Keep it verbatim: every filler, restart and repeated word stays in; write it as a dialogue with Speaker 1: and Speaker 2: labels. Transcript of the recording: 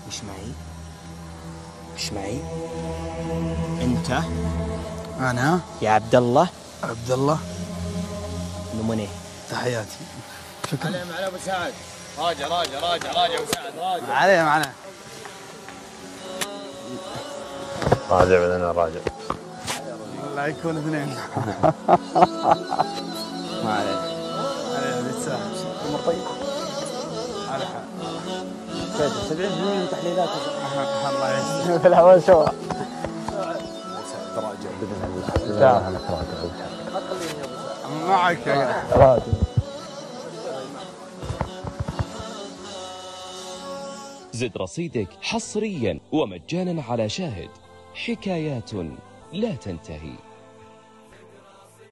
Speaker 1: وش معي؟ وش معي؟ انت
Speaker 2: انا
Speaker 1: يا عبد الله
Speaker 2: عبد الله
Speaker 1: نموني
Speaker 2: تحياتي.
Speaker 3: شكرا. عليه معنا ابو سعد. راجع راجع راجع راجع ابو سعد راجع.
Speaker 2: عليه معنا.
Speaker 3: راجع بعدين راجع.
Speaker 2: لا يكون اثنين.
Speaker 1: ما عليك.
Speaker 2: عليه بالساحل.
Speaker 1: امور طيب.
Speaker 2: على حال.
Speaker 1: سبعين بالمئة من تحليلات
Speaker 2: الله يسلمك.
Speaker 1: في الهواء سوا.
Speaker 3: تراجع باذن الله. انا تراجع.
Speaker 2: معك يا
Speaker 3: راجع.
Speaker 4: زد رصيدك حصريا ومجانا على شاهد. حكايات لا تنتهي.